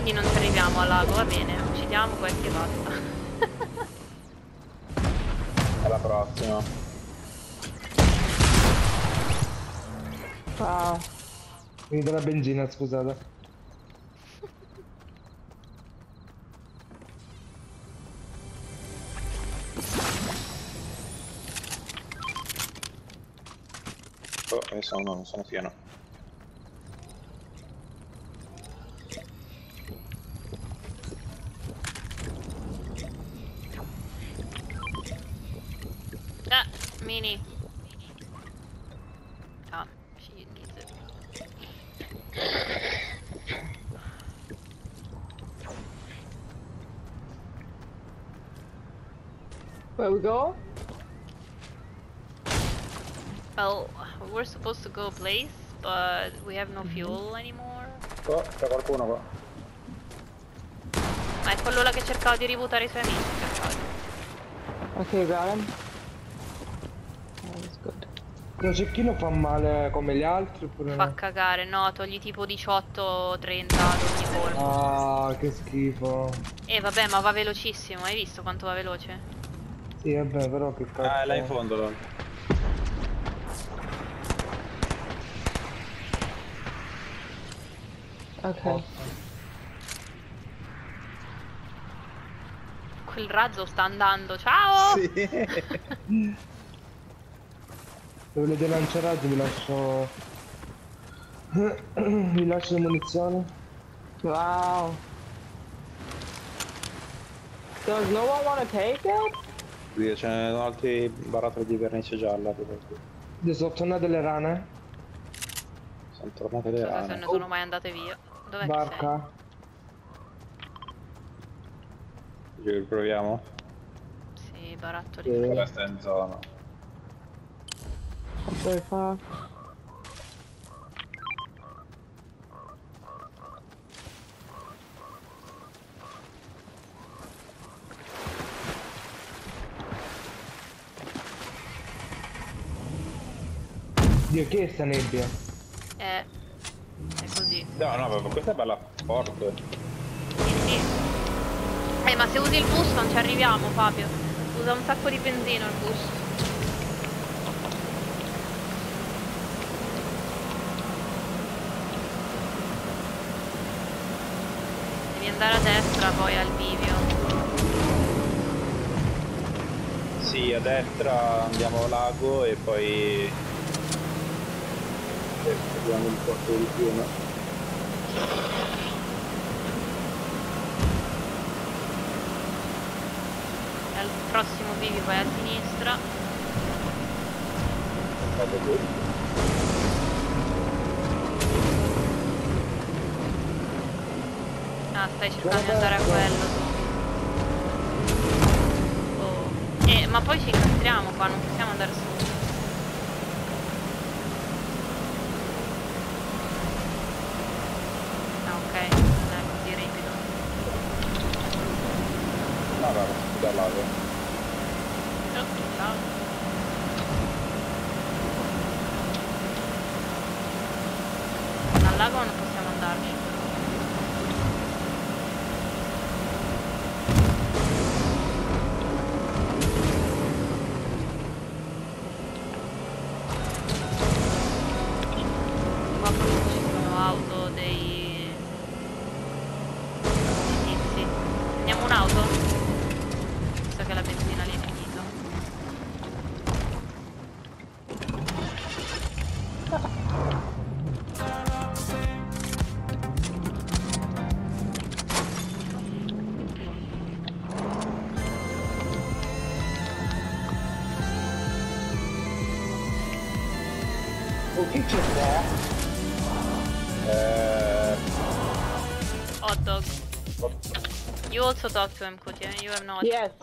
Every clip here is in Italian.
Quindi non ci arriviamo al lago, va bene, uccidiamo questi e basta. Alla prossima. Wow. Finita la benzina, scusate. Oh, non sono pieno. Ah, mini. Ah, she needs it. Where we go? Well, we're supposed to go a place, but we have no fuel anymore. Oh, c'è qualcuno qua. Ma è quello là che cercava di ributtare i suoi amici, per caso. Okay, got him. That was good. Lo cecchino fa male come gli altri oppure Fa no? cagare, no, togli tipo 18-30 ad ogni colpo. Ah, che schifo. Vabbè, ma va velocissimo, hai visto quanto va veloce? Sì, vabbè, però che cazzo. Ah, è là in fondo. Là. Okay. Quel razzo sta andando, ciao! Sì. Se volete lanciaraggi vi lascio... vi lascio le munizioni. Wow. Does no one want to take it? Qui ce ne sono altri barattoli di vernice gialla. Io sono tornate le rane. Sono tornate le Non so se rane. ne sono mai andate via. Dov'è che Barca. Ci riproviamo? sei? Sì, barattoli. Ora sta in zona. That's very far. Dio, che è sta nebbia? È così. No, no, ma questa è bella forte. Sì, sì. Ma se usi il bus non ci arriviamo, Fabio. Usa un sacco di benzina il bus. Devi andare a destra poi al bivio. Sì, a destra andiamo al lago e poi vediamo il porto di fiume. Al prossimo bivio vai a sinistra. Vado qui. Ah, stai cercando di andare a quello tu. Oh. Ma poi ci incastriamo qua, non possiamo andare su. Ah, ok, non è così ripido. No, no, da lago. Oh, ciao. Al lago non possiamo andarci. Qua proprio ci sono auto dei tizi. Prendiamo un'auto? Visto che la benzina lì è finita. Oh, che c'è qua? Hot dog. You also talk to him, Kutia. You have not. Yes.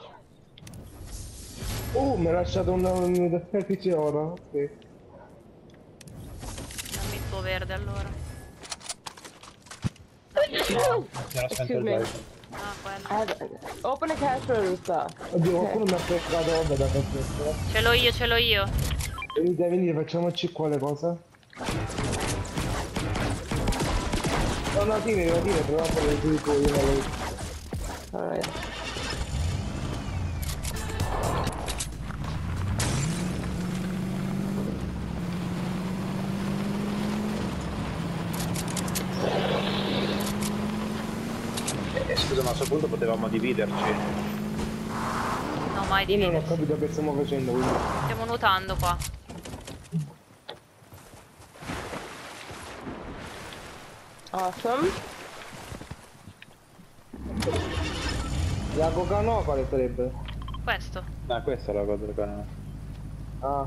Oh, mi ha lasciato un deficit oro. Ok. Dammi il tuo verde allora. Excuse me. Ah, quello. Open a cash register. Oddio, Ok. qualcuno mi ha pescato, vabbè, da questo. Ce l'ho io, ce l'ho io. Venite, facciamoci qua le cose. No, no, tieni, però poi tu dico io. Alright. Scusa, ma a questo punto potevamo dividerci. No, mai Io non ho dividersi. capito che stiamo facendo, quindi. Stiamo nuotando qua. Awesome. La coca no, quale sarebbe? Questo. Ah, questa è la cosa del canale. Ah.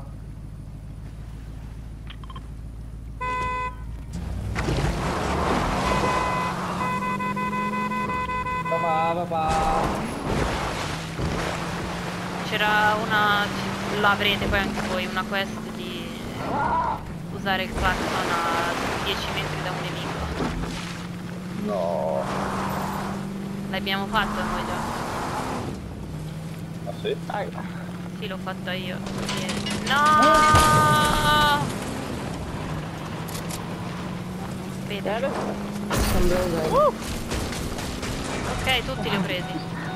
Papà. C'era una... l'avrete poi anche voi, una quest di usare il clacson a 10 metri da un nemico. No. L'abbiamo fatto noi già. Ah sì? Sì, l'ho fatta io. No! Vedi. That is some building. Ok, tutti li ho presi.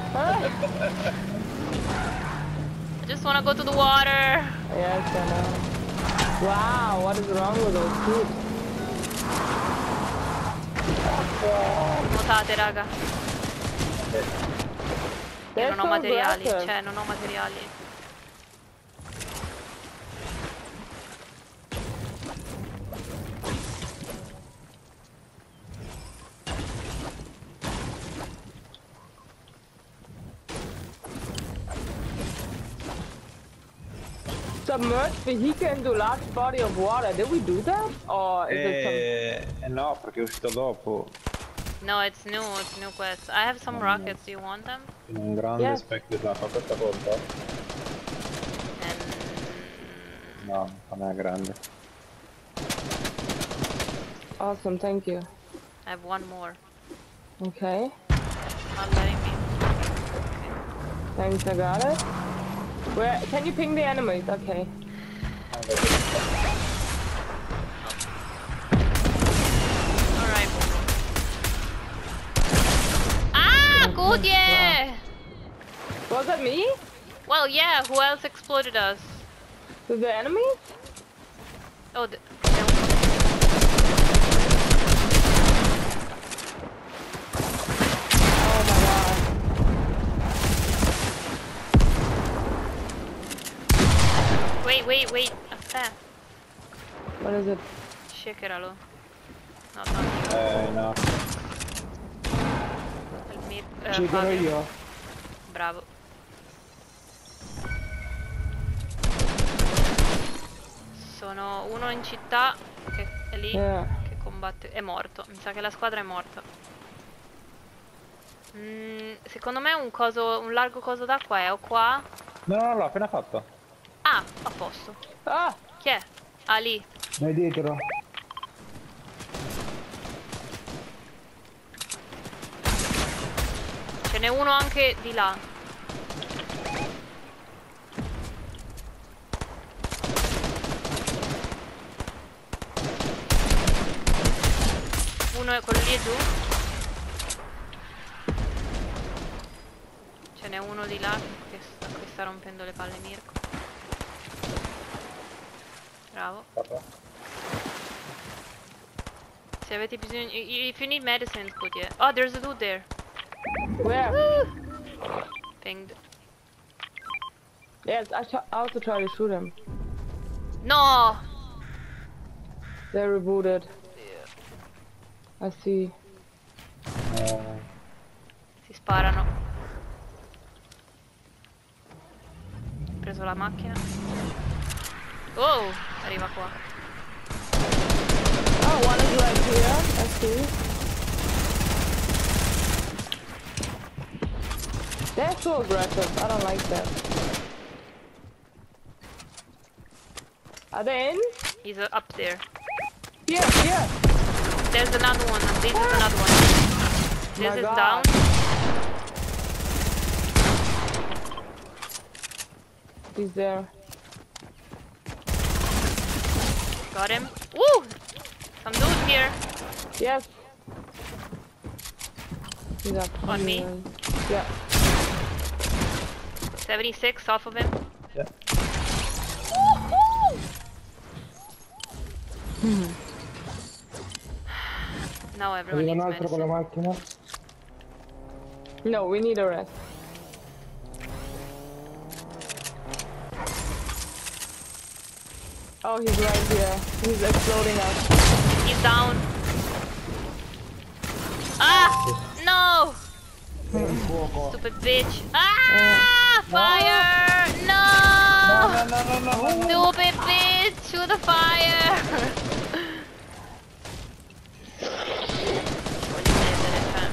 I just wanna go to the water. Yes, I know. Wow, what is wrong with those kids? Nuotate, raga. Io They're non ho so materiali, aggressive. cioè non ho materiali. Submerged vehicle into large body of water. Did we do that? Or is it No, perché è uscito dopo. No, it's new quest. I have some rockets, do you want them? In un grande Yes. specchio da questa volta. And... No, non è grande. some... Awesome, thank you. I have one more. Okay. Not letting me. Thanks, I got it. Where... Can you ping the enemies? Okay. Alright. Ah, Godie! Was that me? Well, yeah, who else exploded us? Was the enemies? Oh, Oh my god. wait. Aspetta. What is it? Shakeralo. No, no. No. Ci sono Fabio. io. Bravo. Sono uno in città che è lì Yeah. che combatte. È morto. Mi sa che la squadra è morta. Secondo me un largo coso d'acqua è o qua. No, l'ho appena fatto. Ah, a posto. Ah! Chi è? Ah, lì. Vai dietro. Ce n'è uno anche di là. Uno è quello lì è giù. Ce n'è uno di là che sta rompendo le palle Mirko. Bravo. Se avete bisogno... If you need medicine, put it. Oh, there's a dude there. Where? Pinged. Yes, I also try to shoot him. No! They're rebooted. I see. Si sparano. Ho preso la macchina. Oh! Arriva qua. Oh, one is right here. I see. They're so aggressive. I don't like that. Are they in? He's up there. Here, here. There's another one. This is another one. This My is God. down. He's there. Got him. Woo! Some dude here. Yes. He's up. On me? Yeah. 76 off of him. Yeah. Now everyone Arriva un needs altro con la medicine. macchina. No, we need a rest. Oh, he's right here. He's exploding us. He's down. Ah! No! Il fuoco. Stupid bitch. Ah! Fire! No! Stupid bitch! To the fire! Voglio vedere, cioè.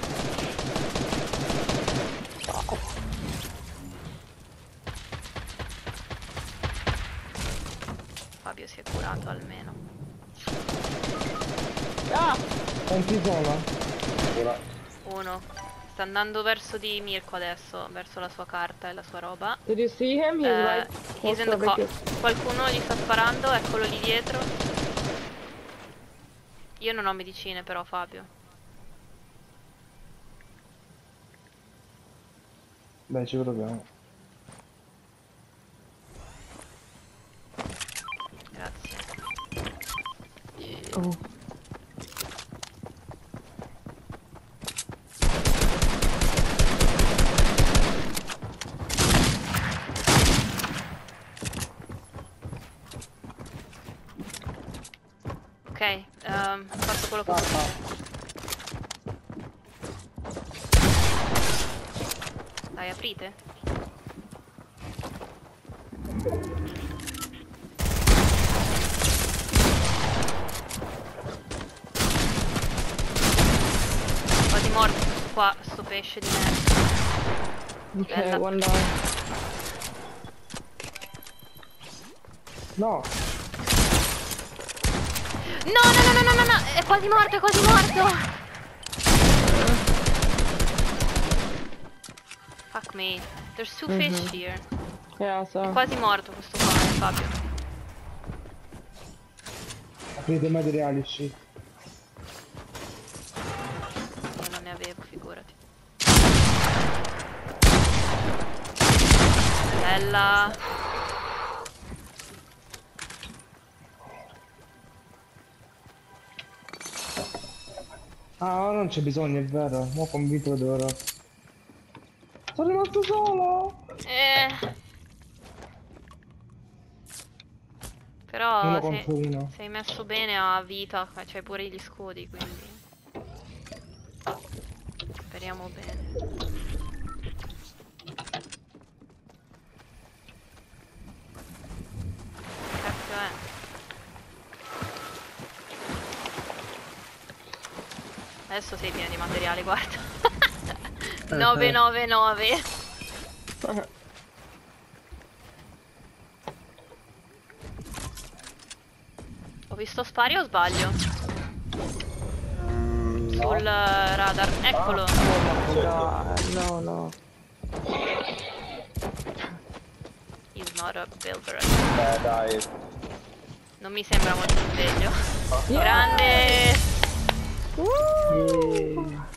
Fabio si è curato almeno. Ah! Quanti sono? Uno. Sta andando verso di Mirko adesso, verso la sua carta e la sua roba. Did you see him? He's right. He's in the Qualcuno gli sta sparando, eccolo lì dietro. Io non ho medicine però, Fabio. Beh, ci proviamo. Grazie. Oh. Ok, faccio quello che posso. Dai, aprite. Quasi morto qua, sto pesce di merda. Okay, Bella. one down. No! No, è quasi morto, è quasi morto. Fuck me. There's two fish here. Yeah, È so. quasi morto questo qua, Fabio. Aprite i materiali, sì. Io non ne avevo, figurati. Bella. Ah, non c'è bisogno, è vero. Mo' convinto che dovrò. Sono rimasto solo! Però Uno contro uno. sei messo bene a vita, c'hai pure gli scudi, quindi speriamo bene. Che cazzo è? Adesso sei pieno di materiale, guarda. 999. Ho visto spari o sbaglio? Sul radar, eccolo. Oh my god, no. He's not a builder. Dai. Non mi sembra molto sveglio. Yeah. Grande! Woo!